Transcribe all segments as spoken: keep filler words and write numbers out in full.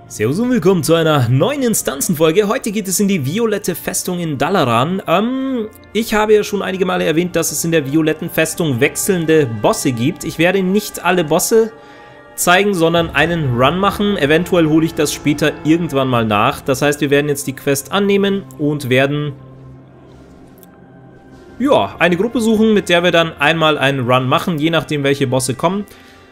Servus und willkommen zu einer neuen Instanzenfolge. Heute geht es in die violette Festung in Dalaran. Ähm, ich habe ja schon einige Male erwähnt, dass es in der violetten Festung wechselnde Bosse gibt. Ich werde nicht alle Bosse zeigen, sondern einen Run machen. Eventuell hole ich das später irgendwann mal nach. Das heißt, wir werden jetzt die Quest annehmen und werden ja, eine Gruppe suchen, mit der wir dann einmal einen Run machen, je nachdem welche Bosse kommen.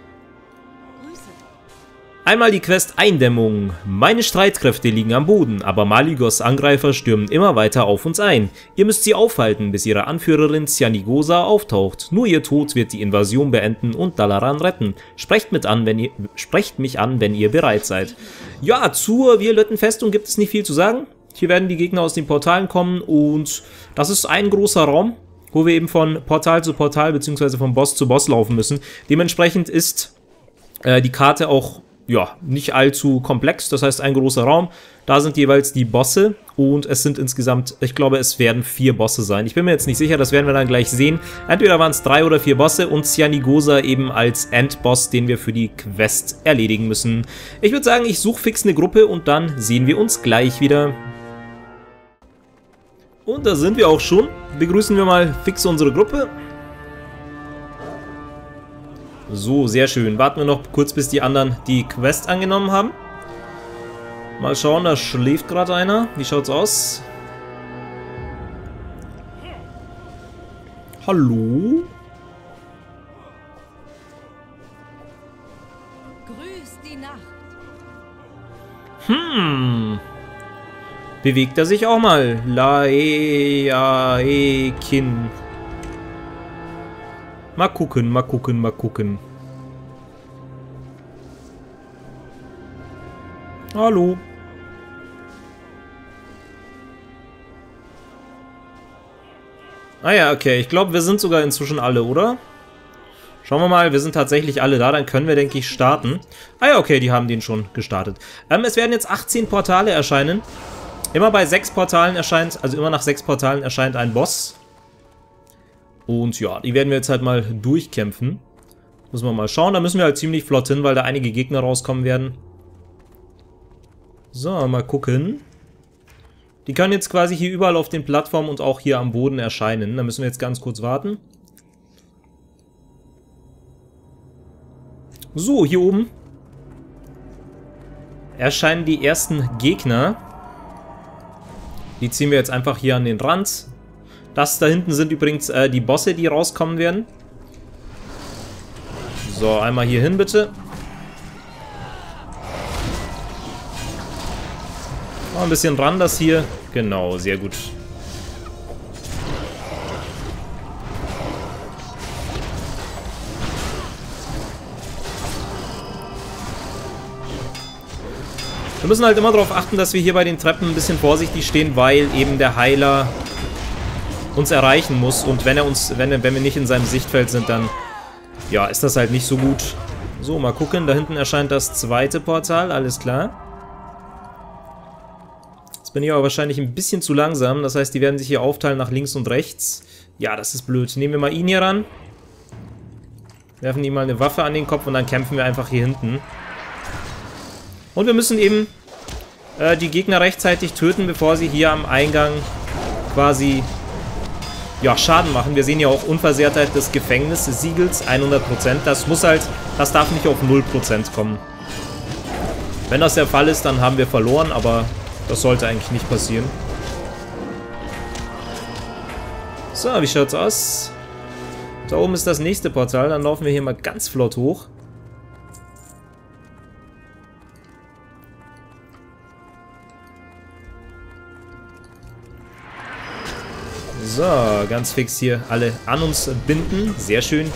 Einmal die Quest Eindämmung. Meine Streitkräfte liegen am Boden, aber Malygos Angreifer stürmen immer weiter auf uns ein. Ihr müsst sie aufhalten, bis ihre Anführerin Cyanigosa auftaucht. Nur ihr Tod wird die Invasion beenden und Dalaran retten. Sprecht, mit an, wenn ihr, sprecht mich an, wenn ihr bereit seid. Ja, zur violetten Festung gibt es nicht viel zu sagen. Hier werden die Gegner aus den Portalen kommen und das ist ein großer Raum, wo wir eben von Portal zu Portal bzw. von Boss zu Boss laufen müssen. Dementsprechend ist äh, die Karte auch ja, nicht allzu komplex, das heißt ein großer Raum. Da sind jeweils die Bosse und es sind insgesamt, ich glaube, es werden vier Bosse sein. Ich bin mir jetzt nicht sicher, das werden wir dann gleich sehen. Entweder waren es drei oder vier Bosse und Cyanigosa eben als Endboss, den wir für die Quest erledigen müssen. Ich würde sagen, ich suche fix eine Gruppe und dann sehen wir uns gleich wieder. Und da sind wir auch schon. Begrüßen wir mal fix unsere Gruppe. So, sehr schön. Warten wir noch kurz, bis die anderen die Quest angenommen haben. Mal schauen, da schläft gerade einer. Wie schaut's aus? Hallo? Grüß die Nacht. Hm. Bewegt er sich auch mal? Laeaekin. Mal gucken, mal gucken, mal gucken. Hallo. Ah ja, okay. Ich glaube, wir sind sogar inzwischen alle, oder? Schauen wir mal, wir sind tatsächlich alle da. Dann können wir, denke ich, starten. Ah ja, okay, die haben den schon gestartet. Ähm, es werden jetzt achtzehn Portale erscheinen. Immer bei sechs Portalen erscheint, also immer nach sechs Portalen erscheint ein Boss. Und ja, die werden wir jetzt halt mal durchkämpfen. Müssen wir mal schauen. Da müssen wir halt ziemlich flott hin, weil da einige Gegner rauskommen werden. So, mal gucken. Die können jetzt quasi hier überall auf den Plattformen und auch hier am Boden erscheinen. Da müssen wir jetzt ganz kurz warten. So, hier oben erscheinen die ersten Gegner. Die ziehen wir jetzt einfach hier an den Rand. Das da hinten sind übrigens äh, die Bosse, die rauskommen werden. So, einmal hier hin bitte. Oh, ein bisschen ran das hier. Genau, sehr gut. Wir müssen halt immer darauf achten, dass wir hier bei den Treppen ein bisschen vorsichtig stehen, weil eben der Heiler uns erreichen muss und wenn er uns, wenn, wenn wir nicht in seinem Sichtfeld sind, dann ja, ist das halt nicht so gut. So, mal gucken, da hinten erscheint das zweite Portal, alles klar. Jetzt bin ich aber wahrscheinlich ein bisschen zu langsam, das heißt, die werden sich hier aufteilen nach links und rechts. Ja, das ist blöd. Nehmen wir mal ihn hier ran. Werfen ihm mal eine Waffe an den Kopf und dann kämpfen wir einfach hier hinten. Und wir müssen eben äh, die Gegner rechtzeitig töten, bevor sie hier am Eingang quasi ja, Schaden machen. Wir sehen ja auch Unversehrtheit des Gefängnissiegels, hundert Prozent. Das muss halt, das darf nicht auf null Prozent kommen. Wenn das der Fall ist, dann haben wir verloren, aber das sollte eigentlich nicht passieren. So, wie schaut's aus? Da oben ist das nächste Portal, dann laufen wir hier mal ganz flott hoch. So, ganz fix hier alle an uns binden. Sehr schön.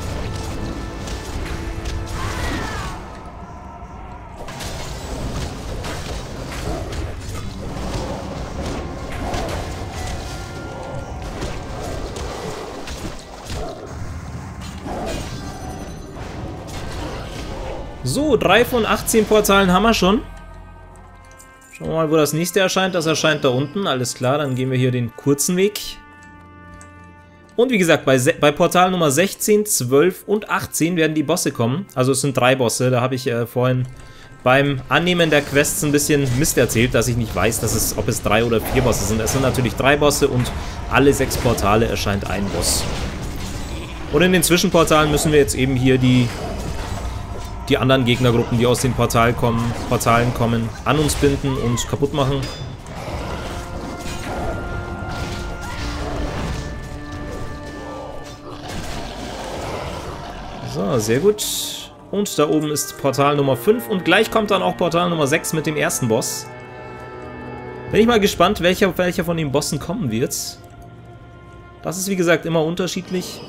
So, drei von achtzehn Portalen haben wir schon. Schauen wir mal, wo das nächste erscheint. Das erscheint da unten. Alles klar, dann gehen wir hier den kurzen Weg. Und wie gesagt, bei, bei Portal Nummer sechzehn, zwölf und achtzehn werden die Bosse kommen. Also es sind drei Bosse, da habe ich äh, vorhin beim Annehmen der Quests ein bisschen Mist erzählt, dass ich nicht weiß, dass es, ob es drei oder vier Bosse sind. Es sind natürlich drei Bosse und alle sechs Portale erscheint ein Boss. Und in den Zwischenportalen müssen wir jetzt eben hier die, die anderen Gegnergruppen, die aus den Portal kommen, Portalen kommen, an uns binden und kaputt machen. So, sehr gut. Und da oben ist Portal Nummer fünf und gleich kommt dann auch Portal Nummer sechs mit dem ersten Boss. Bin ich mal gespannt, welcher, welcher von den Bossen kommen wird. Das ist wie gesagt immer unterschiedlich.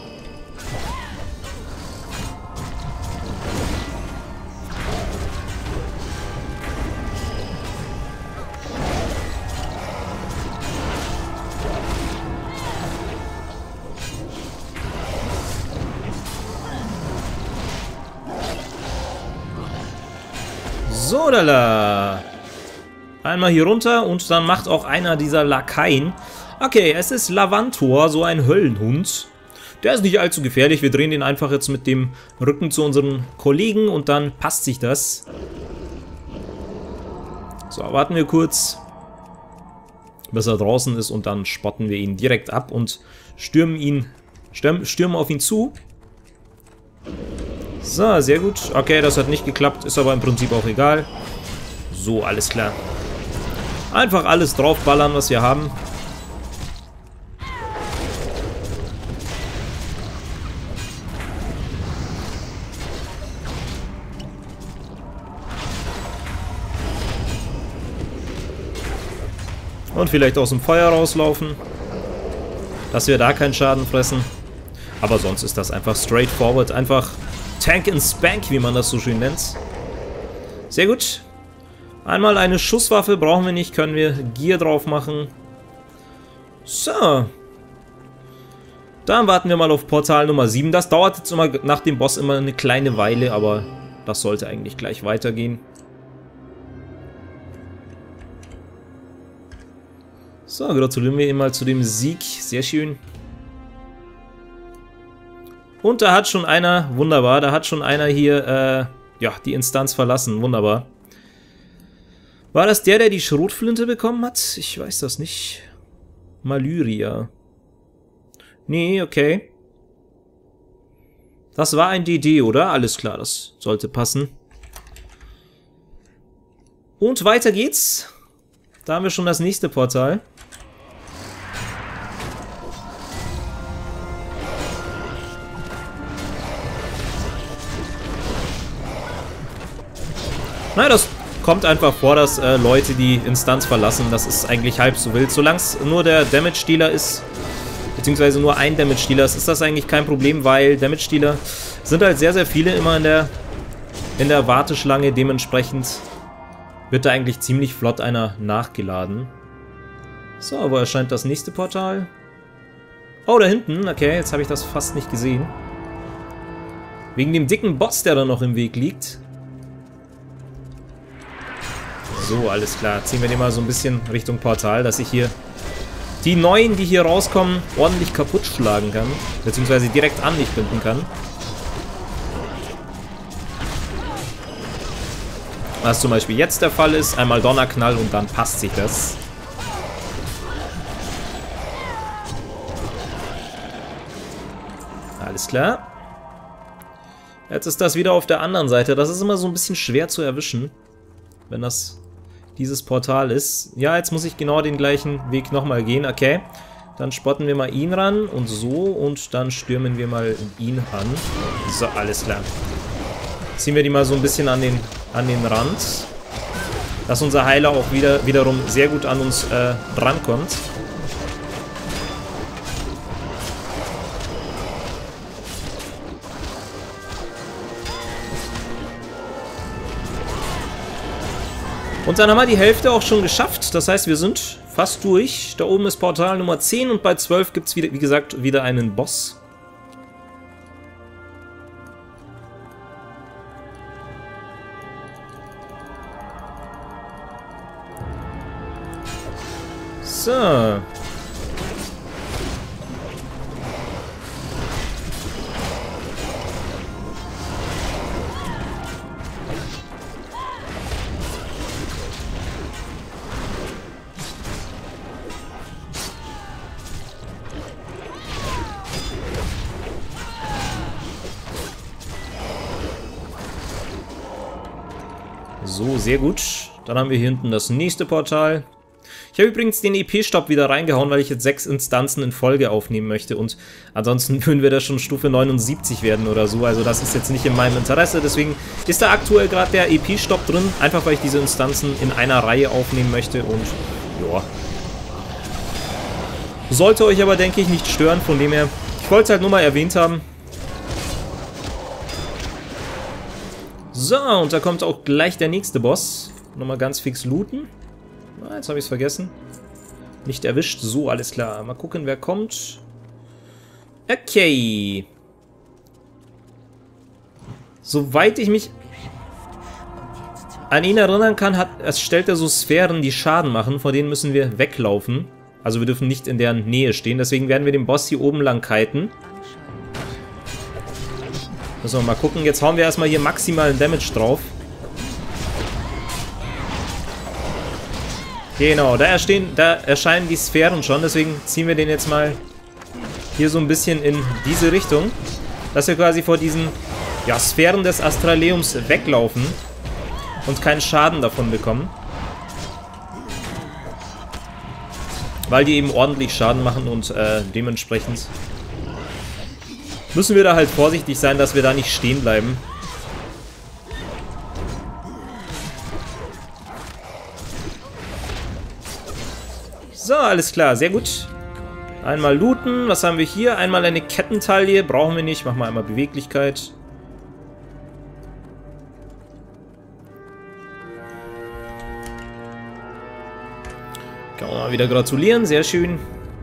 So, lala. Einmal hier runter und dann macht auch einer dieser Lakaien. Okay, es ist Lavantor, so ein Höllenhund. Der ist nicht allzu gefährlich. Wir drehen den einfach jetzt mit dem Rücken zu unseren Kollegen und dann passt sich das. So, warten wir kurz, bis er draußen ist und dann spotten wir ihn direkt ab und stürmen ihn, stürmen, stürmen auf ihn zu. So, sehr gut. Okay, das hat nicht geklappt, ist aber im Prinzip auch egal. So, alles klar. Einfach alles draufballern, was wir haben. Und vielleicht aus dem Feuer rauslaufen, dass wir da keinen Schaden fressen. Aber sonst ist das einfach straightforward, einfach Tank and Spank, wie man das so schön nennt. Sehr gut. Einmal eine Schusswaffe brauchen wir nicht, können wir Gear drauf machen. So. Dann warten wir mal auf Portal Nummer sieben. Das dauert jetzt immer nach dem Boss immer eine kleine Weile, aber das sollte eigentlich gleich weitergehen. So, gratulieren wir ihm mal zu dem Sieg. Sehr schön. Und da hat schon einer, wunderbar, da hat schon einer hier, äh, ja, die Instanz verlassen. Wunderbar. War das der, der die Schrotflinte bekommen hat? Ich weiß das nicht. Malyria. Nee, okay. Das war ein D D, oder? Alles klar, das sollte passen. Und weiter geht's. Da haben wir schon das nächste Portal. Na, das kommt einfach vor, dass äh, Leute die Instanz verlassen. Das ist eigentlich halb so wild. Solange es nur der Damage-Dealer ist, beziehungsweise nur ein Damage-Dealer ist, ist das eigentlich kein Problem, weil Damage-Dealer sind halt sehr, sehr viele immer in der, in der Warteschlange. Dementsprechend wird da eigentlich ziemlich flott einer nachgeladen. So, aber erscheint das nächste Portal. Oh, da hinten. Okay, jetzt habe ich das fast nicht gesehen. Wegen dem dicken Boss, der da noch im Weg liegt. So, alles klar. Ziehen wir den mal so ein bisschen Richtung Portal, dass ich hier die Neuen, die hier rauskommen, ordentlich kaputt schlagen kann. Beziehungsweise direkt an mich binden kann. Was zum Beispiel jetzt der Fall ist. Einmal Donnerknall und dann passt sich das. Alles klar. Jetzt ist das wieder auf der anderen Seite. Das ist immer so ein bisschen schwer zu erwischen, wenn das dieses Portal ist. Ja, jetzt muss ich genau den gleichen Weg nochmal gehen. Okay, dann spotten wir mal ihn ran und so und dann stürmen wir mal ihn an. So, alles klar. Ziehen wir die mal so ein bisschen an den, an den Rand, dass unser Heiler auch wieder, wiederum sehr gut an uns äh, rankommt. Und dann haben wir die Hälfte auch schon geschafft. Das heißt, wir sind fast durch. Da oben ist Portal Nummer zehn und bei zwölf gibt es, wie gesagt, wieder einen Boss. So. So, sehr gut. Dann haben wir hier hinten das nächste Portal. Ich habe übrigens den E P-Stopp wieder reingehauen, weil ich jetzt sechs Instanzen in Folge aufnehmen möchte. Und ansonsten würden wir da schon Stufe neunundsiebzig werden oder so. Also das ist jetzt nicht in meinem Interesse. Deswegen ist da aktuell gerade der E P-Stopp drin. Einfach weil ich diese Instanzen in einer Reihe aufnehmen möchte. Und ja. Sollte euch aber, denke ich, nicht stören. Von dem her, ich wollte es halt nur mal erwähnt haben. So, und da kommt auch gleich der nächste Boss. Nochmal ganz fix looten. Ah, jetzt habe ich es vergessen. Nicht erwischt. So, alles klar. Mal gucken, wer kommt. Okay. Soweit ich mich an ihn erinnern kann, hat, es stellt er so Sphären, die Schaden machen. Vor denen müssen wir weglaufen. Also wir dürfen nicht in deren Nähe stehen. Deswegen werden wir den Boss hier oben lang kiten. Müssen wir mal gucken. Jetzt hauen wir erstmal hier maximalen Damage drauf. Genau, da, erstehen, da erscheinen die Sphären schon. Deswegen ziehen wir den jetzt mal hier so ein bisschen in diese Richtung. Dass wir quasi vor diesen ja, Sphären des Astraleums weglaufen. Und keinen Schaden davon bekommen. Weil die eben ordentlich Schaden machen und äh, dementsprechend müssen wir da halt vorsichtig sein, dass wir da nicht stehen bleiben. So, alles klar, sehr gut. Einmal looten, was haben wir hier? Einmal eine Kettentaille, brauchen wir nicht, machen wir einmal Beweglichkeit. Kann man mal wieder gratulieren, sehr schön.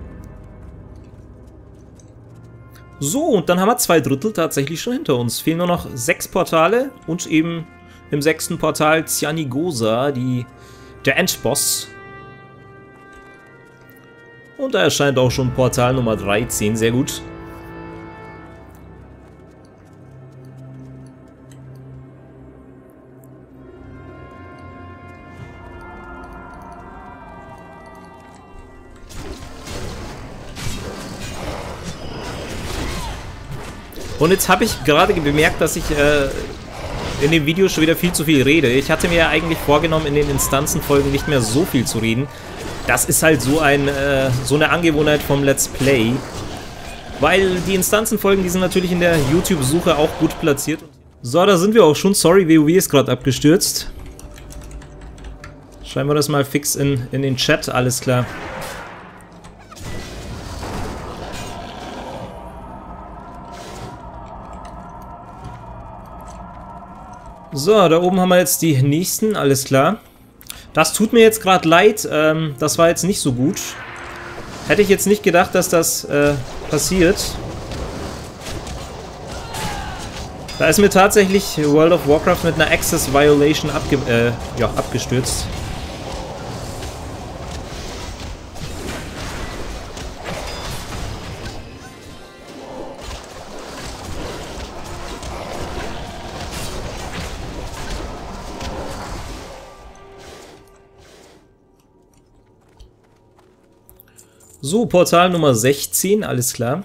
So, und dann haben wir zwei Drittel tatsächlich schon hinter uns. Fehlen nur noch sechs Portale und eben im sechsten Portal Cyanigosa, die, der Endboss. Und da erscheint auch schon Portal Nummer dreizehn, sehr gut. Und jetzt habe ich gerade bemerkt, dass ich äh, in dem Video schon wieder viel zu viel rede. Ich hatte mir ja eigentlich vorgenommen, in den Instanzenfolgen nicht mehr so viel zu reden. Das ist halt so, ein, äh, so eine Angewohnheit vom Let's Play. Weil die Instanzenfolgen, die sind natürlich in der YouTube-Suche auch gut platziert. So, da sind wir auch schon. Sorry, WoW ist gerade abgestürzt. Schreiben wir das mal fix in, in den Chat, alles klar. So, da oben haben wir jetzt die nächsten, alles klar. Das tut mir jetzt gerade leid, ähm, das war jetzt nicht so gut. Hätte ich jetzt nicht gedacht, dass das äh, passiert. Da ist mir tatsächlich World of Warcraft mit einer Access Violation abge äh, ja, abgestürzt. So, Portal Nummer sechzehn, alles klar.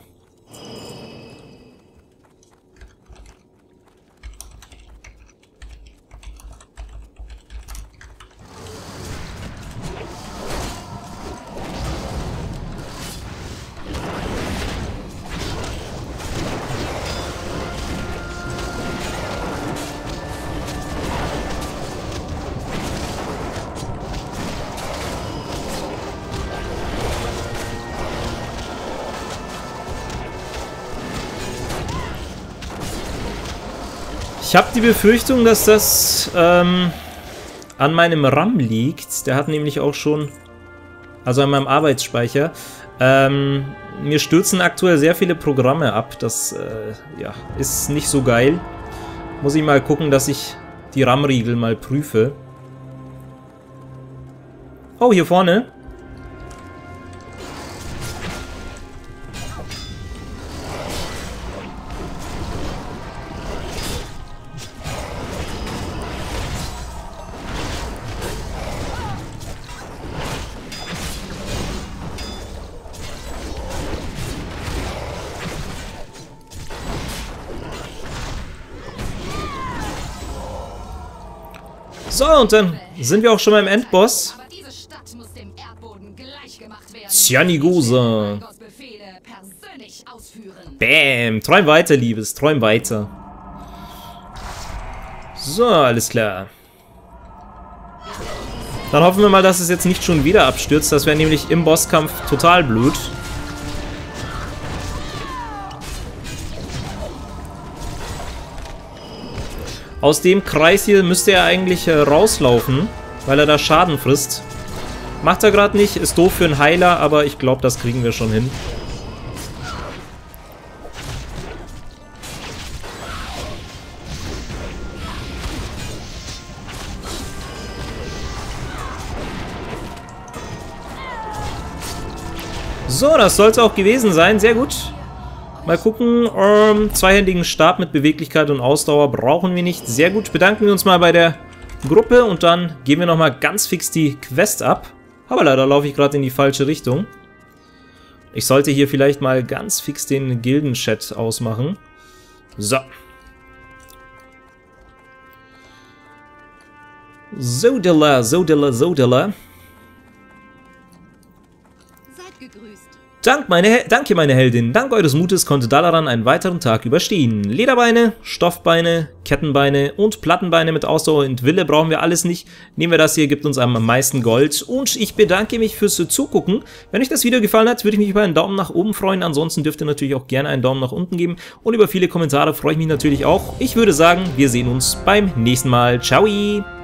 Ich habe die Befürchtung, dass das ähm, an meinem RAM liegt. Der hat nämlich auch schon, also an meinem Arbeitsspeicher, ähm, mir stürzen aktuell sehr viele Programme ab. Das äh, ja, ist nicht so geil. Muss ich mal gucken, dass ich die RAM-Riegel mal prüfe. Oh, hier vorne. So, und dann sind wir auch schon beim Endboss. Cyanigosa. Bäm. Träum weiter, Liebes. Träum weiter. So, alles klar. Dann hoffen wir mal, dass es jetzt nicht schon wieder abstürzt. Das wäre nämlich im Bosskampf total blöd. Aus dem Kreis hier müsste er eigentlich äh, rauslaufen, weil er da Schaden frisst. Macht er gerade nicht, ist doof für einen Heiler, aber ich glaube, das kriegen wir schon hin. So, das soll es auch gewesen sein. Sehr gut. Mal gucken. Ähm, zweihändigen Stab mit Beweglichkeit und Ausdauer brauchen wir nicht. Sehr gut. Bedanken wir uns mal bei der Gruppe und dann geben wir nochmal ganz fix die Quest ab. Aber leider laufe ich gerade in die falsche Richtung. Ich sollte hier vielleicht mal ganz fix den Gilden-Chat ausmachen. So. Sodilla, Sodilla, Sodilla. Dank meine Danke, meine Heldin. Dank eures Mutes konnte Dalaran einen weiteren Tag überstehen. Lederbeine, Stoffbeine, Kettenbeine und Plattenbeine mit Ausdauer und Wille brauchen wir alles nicht. Nehmen wir das hier, gibt uns am meisten Gold. Und ich bedanke mich fürs Zugucken. Wenn euch das Video gefallen hat, würde ich mich über einen Daumen nach oben freuen. Ansonsten dürft ihr natürlich auch gerne einen Daumen nach unten geben. Und über viele Kommentare freue ich mich natürlich auch. Ich würde sagen, wir sehen uns beim nächsten Mal. Ciao!